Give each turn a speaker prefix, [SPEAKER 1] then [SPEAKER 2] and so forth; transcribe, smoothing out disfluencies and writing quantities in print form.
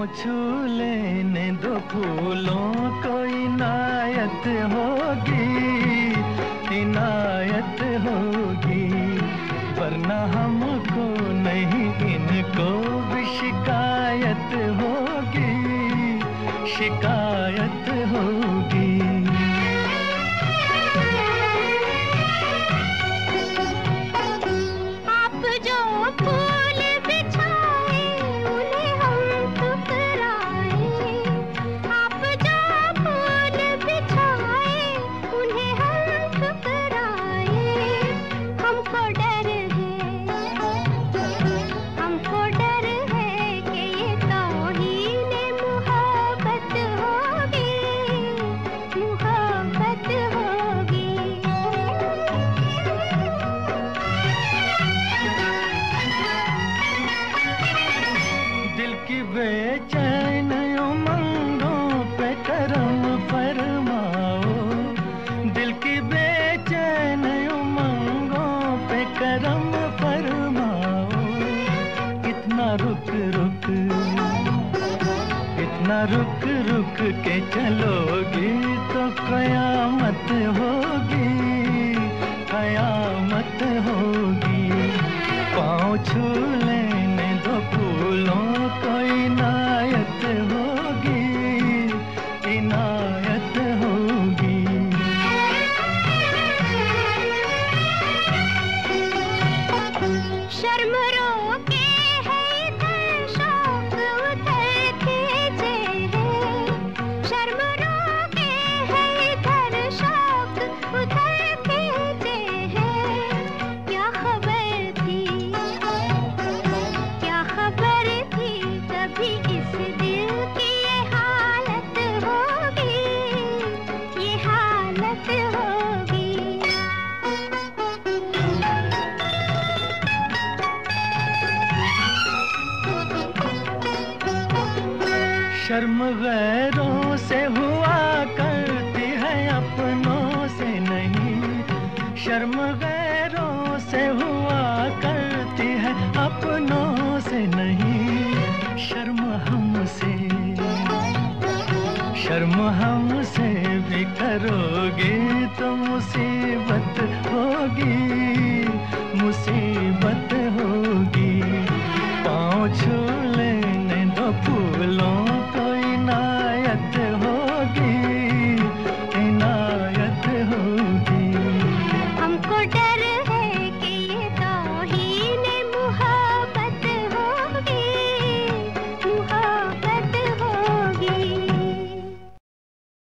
[SPEAKER 1] छू लेने दो फूलों को, इनायत होगी, इनायत होगी, वरना हमको नहीं इनको भी शिकायत होगी, शिकायत होगी। बेचैन उमंगों पे करम फरमाओ, दिल की बेचैन उमंगों पे करम फरमाओ। इतना रुक रुक, इतना रुक रुक के चलोगी तो कयामत होगी, कयामत होगी। पाँव छू लेने दो फूलों को, इनायत होगी, इनायत होगी।
[SPEAKER 2] शर्म रोके है इधर शौक उधर खींचे है, शर्म रोके है इधर शौक उधर खींचे है। क्या खबर थी, क्या खबर थी, कभी इस दिल की ये हालत होगी, ये हालत होगी।
[SPEAKER 1] शर्म गैरों से हुआ करती है, अपनों से नहीं। शर्म गैरों से हुआ करती है, अपनों से नहीं। शर्म हमसे, शर्म हमसे भी करोगे तो मुसीबत होगी, मुसीबत होगी। पाँव छू लेने दो फूलों को, इनायत होगी, इनायत होगी।
[SPEAKER 2] हमको डर है